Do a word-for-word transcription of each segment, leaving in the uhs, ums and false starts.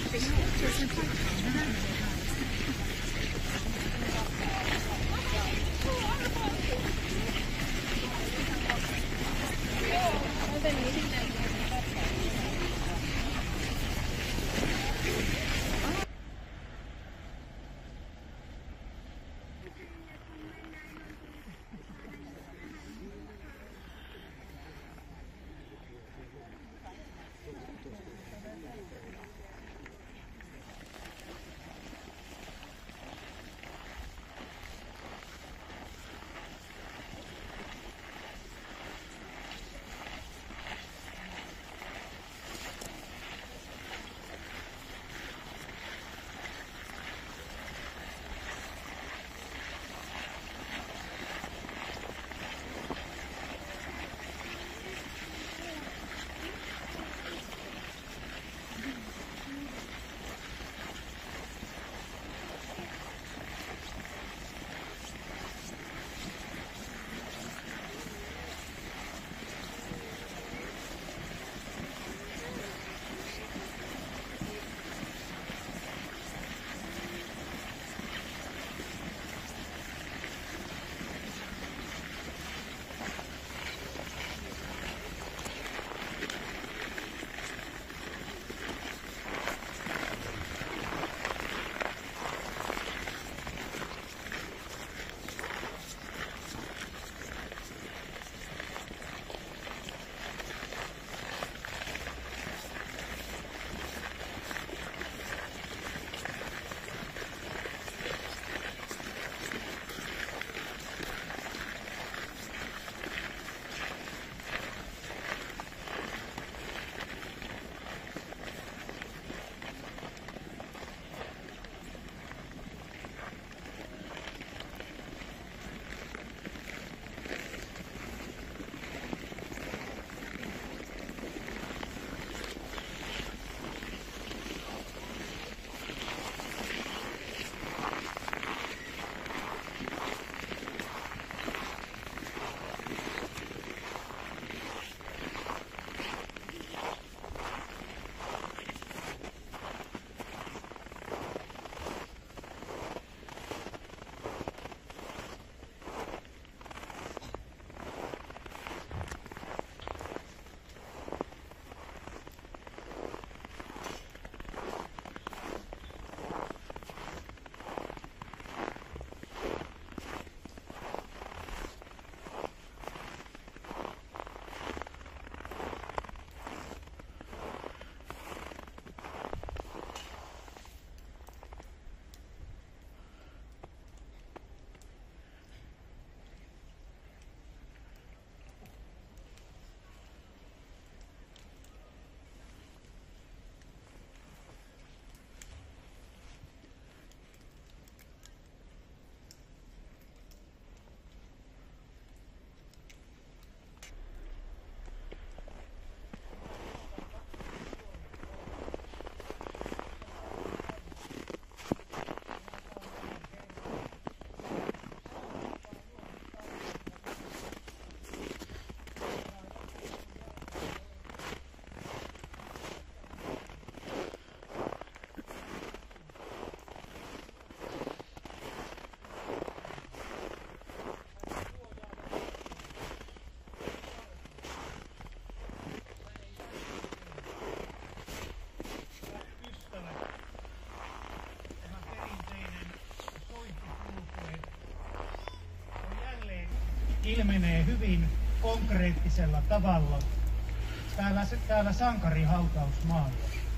ilmenee hyvin konkreettisella tavalla täällä, täällä sankarihautausmaalla.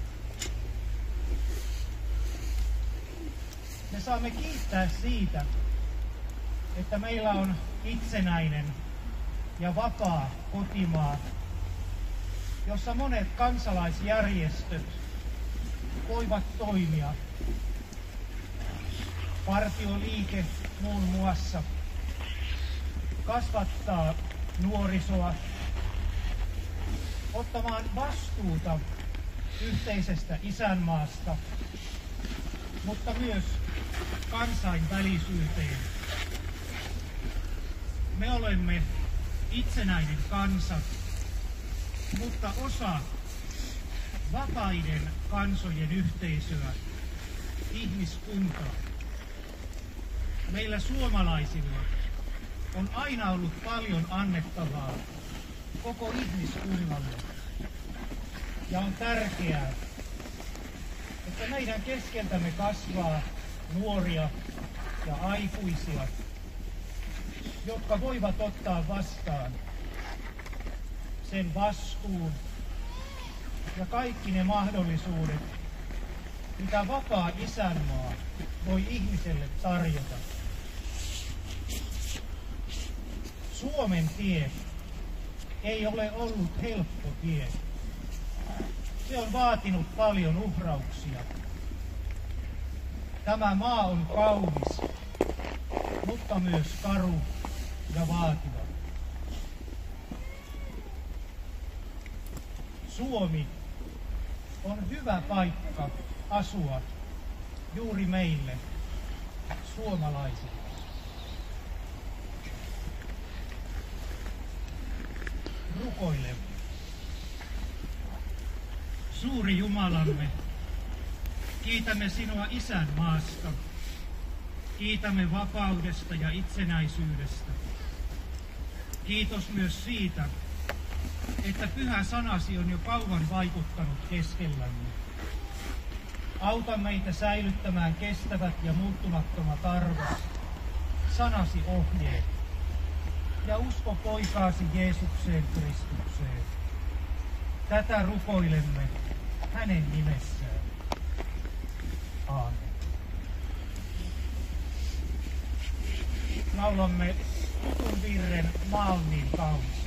Me saamme kiittää siitä, että meillä on itsenäinen ja vapaa kotimaa, jossa monet kansalaisjärjestöt voivat toimia. Partioliike muun muassa kasvattaa nuorisoa ottamaan vastuuta yhteisestä isänmaasta, mutta myös kansainvälisyyteen. Me olemme itsenäinen kansa, mutta osa vapaiden kansojen yhteisöä, ihmiskuntaa. Meillä suomalaisilla on aina ollut paljon annettavaa koko ihmiskunnalle. Ja on tärkeää, että meidän keskeltämme kasvaa nuoria ja aikuisia, jotka voivat ottaa vastaan sen vastuun ja kaikki ne mahdollisuudet, mitä vapaa isänmaa voi ihmiselle tarjota. Suomen tie ei ole ollut helppo tie. Se on vaatinut paljon uhrauksia. Tämä maa on kaunis, mutta myös karu ja vaativa. Suomi on hyvä paikka asua juuri meille, suomalaisille. Rukoilemme. Suuri Jumalamme, kiitämme sinua isänmaasta, kiitämme vapaudesta ja itsenäisyydestä. Kiitos myös siitä, että pyhä sanasi on jo kauan vaikuttanut keskellämme. Auta meitä säilyttämään kestävät ja muuttumattomat arvot, sanasi ohjeet, ja usko poikaasi Jeesukseen Kristukseen. Tätä rukoilemme hänen nimessään. Aamen. Laulamme tutun virren Maa on niin kaunis.